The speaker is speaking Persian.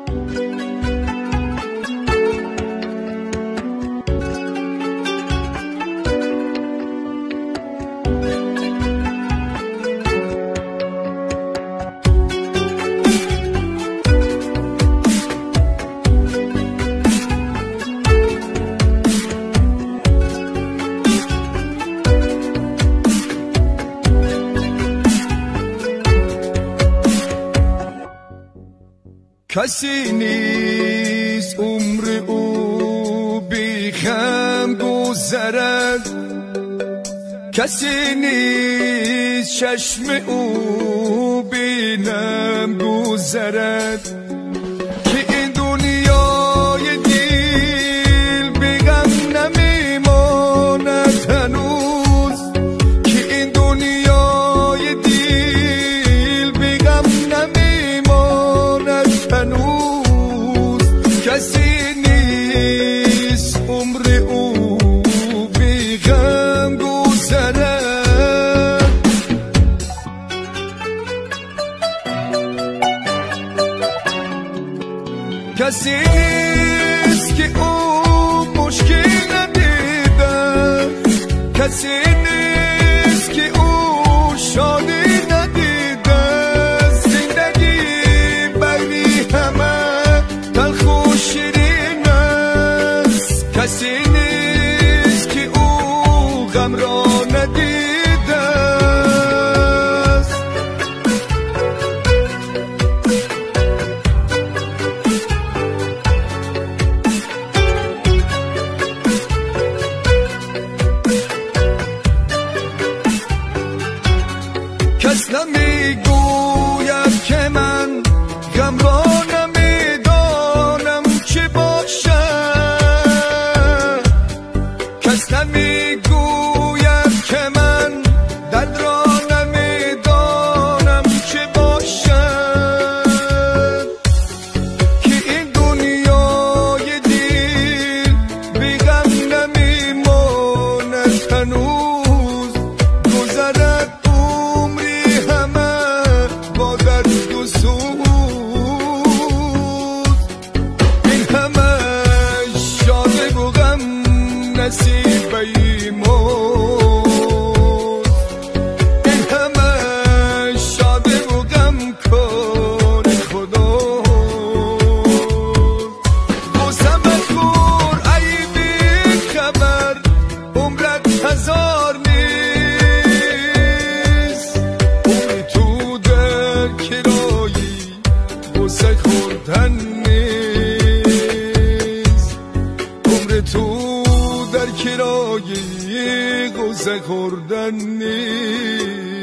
کسی نیست عمر او بگم گذرد، کسی نیست چشم او بینم گذرد، که این دنیای دل بگم نمیماند هنوز، که این دنیای دل بگم نمیماند هنوز، کسی نیست عمر او بگم گذرد. کسی نیست که او مشکل ندیده، کسی نیست که او شادی ندیده، زندگی بری همه تلخ و شیرین است، کسی نیست که او غم را ندیده است. کس نمیگوید که من غم را نمیدانم چه باشد، کس نمیگوید که من درد را نمیدانم چه باشد، که این دنیای دل بگم نمیماند هنوز، گذرد نصیب ایموز، این همه شاده و غم کن خداست. بوسم خور ای بی خبر، عمرت هزار نیست، عمر تو در کرایی بوسه خوردن نیست، عمر تو در کرایه غصه خوردن نیست.